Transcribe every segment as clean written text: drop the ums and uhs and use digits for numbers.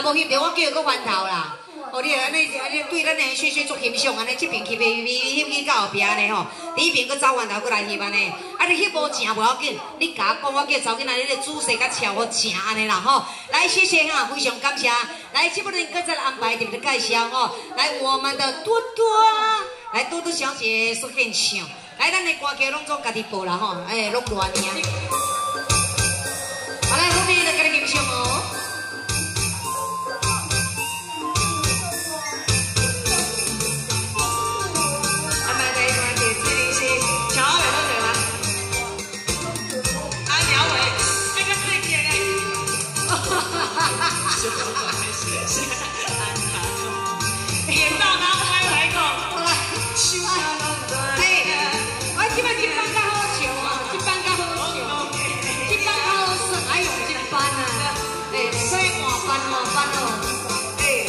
无翕着，我叫伊搁翻头啦。哦，你安尼对咱的雪雪足欣赏安尼，这边翕翕去到后壁安尼吼，第一边搁走翻头搁来翕安尼。啊，你翕无正无要紧，你甲我讲，我叫查囡仔你咧煮势甲炒好正安尼啦吼。来，谢谢哈，非常感谢。来，这不能搁再来安排一个介绍吼。来，我们的多多，来多多小姐所献唱。来，咱的歌曲拢总家己报啦吼，哎，拢乱尔。好，来后面的给你欣赏哦。 演到哪拍来个？ 嘿，我即摆这班较好笑啊，这班较好笑，这班较好耍，哎呦，这班啊，哎，所以换班哦，哎。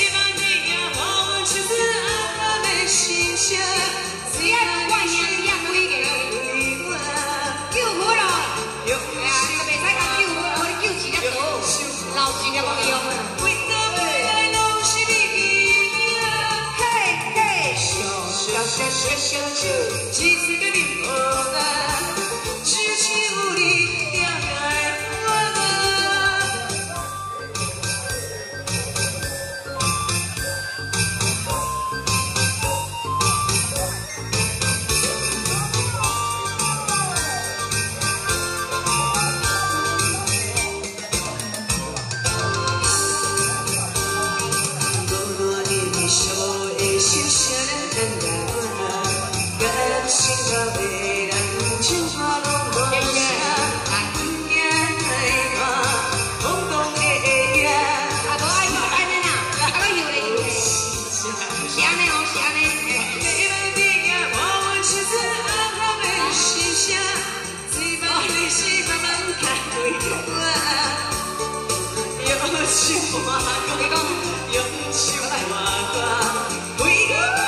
只要我兄弟也几个，救火了，哎呀，就袂使讲救火，我哋救一粒刀，老一粒不用。 小酒，几次个你无奈，只求你了解我。多多的你手的心上人等待。 心头的人，情话拢无声，眼泪花，空洞的眼。啊，无爱就安尼啦，啊，我摇咧，是安尼哦，是安尼。每晚的夜，我问妻子安好的心声，只把你心慢慢开对我。有情话讲，有情话讲，为我。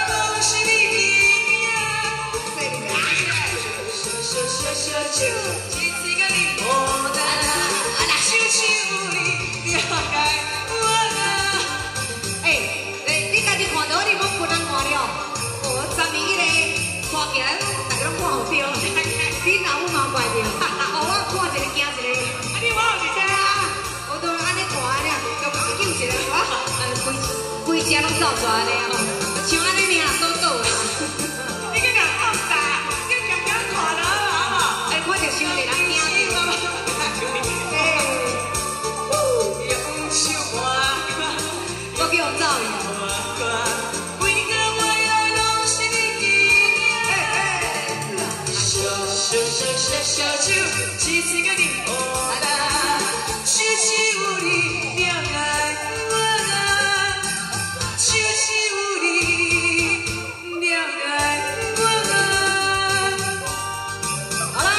小酒，一次个你无奈，小酒你了解我啦。哎，你家己看到你冇不能看了，哦，12个看起来大家拢看好掉，你哪有嘛怪掉？哦，我看一个惊一个，啊你我有一个啊，我都安尼看了，就把救一个，我规只拢走出来咧吼，像安尼尔倒倒啦。你个人放大，你强强看了。 我就想着人惊着，用手我叫走伊。每个未来拢是你小酒，一次个你无奈，只求你了解我啦，只求你了解我啦。好来。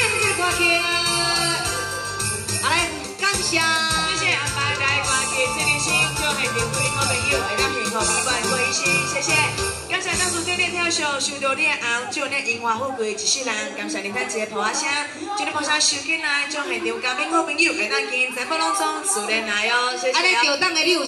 好来，感谢，谢谢安排来歌曲，这里是祝贺各位好朋友，会当幸福美满过一生，谢谢。感谢当初这日跳秀，收到你的红，祝你荣华富贵一世人。感谢您咱一个抱啊声，今日抱声收进来，祝现场嘉宾好朋友会当今节目当中自然来哦，谢谢。安尼吊档的你有。